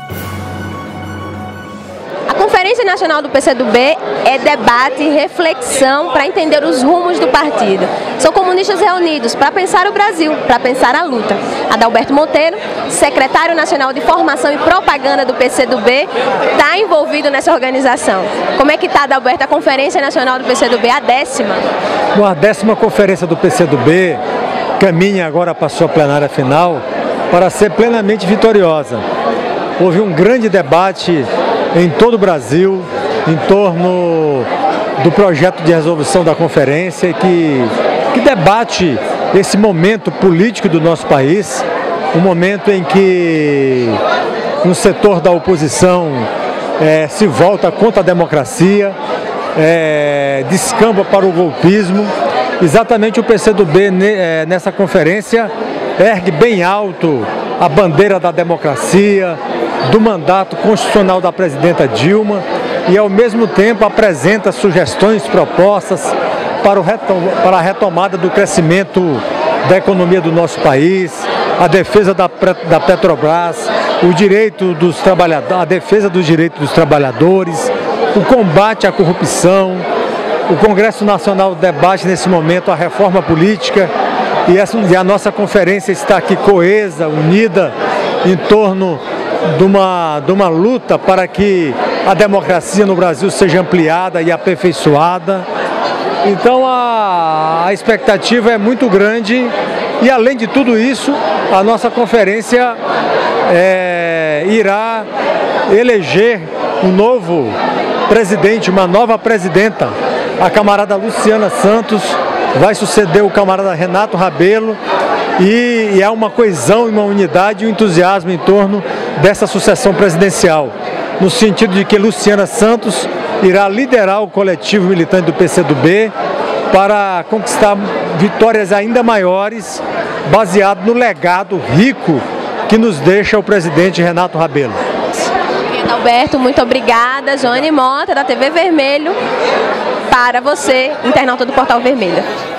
A Conferência Nacional do PCdoB é debate e reflexão para entender os rumos do partido. São comunistas reunidos para pensar o Brasil, para pensar a luta. Adalberto Monteiro, secretário nacional de formação e propaganda do PCdoB, está envolvido nessa organização. Como é que está, Adalberto, a Conferência Nacional do PCdoB, a 10ª? Bom, a 10ª Conferência do PCdoB caminha agora para a sua plenária final para ser plenamente vitoriosa. Houve um grande debate em todo o Brasil em torno do projeto de resolução da conferência que debate esse momento político do nosso país, um momento em que um setor da oposição se volta contra a democracia, descamba para o golpismo. Exatamente o PCdoB nessa conferência ergue bem alto a bandeira da democracia, do mandato constitucional da presidenta Dilma e ao mesmo tempo apresenta sugestões, propostas para a retomada do crescimento da economia do nosso país, a defesa da Petrobras, o direito dos trabalhadores, a defesa dos direitos dos trabalhadores, o combate à corrupção. O Congresso Nacional debate nesse momento a reforma política e a nossa conferência está aqui coesa, unida em torno de uma luta para que a democracia no Brasil seja ampliada e aperfeiçoada. Então a expectativa é muito grande e, além de tudo isso, a nossa conferência irá eleger um novo presidente, uma nova presidenta. A camarada Luciana Santos vai suceder o camarada Renato Rabelo e há uma coesão, uma unidade e um entusiasmo em torno dessa sucessão presidencial, no sentido de que Luciana Santos irá liderar o coletivo militante do PCdoB para conquistar vitórias ainda maiores, baseado no legado rico que nos deixa o presidente Renato Rabelo. Adalberto, muito obrigada. Joane Mota, da TV Vermelho, para você, internauta do Portal Vermelho.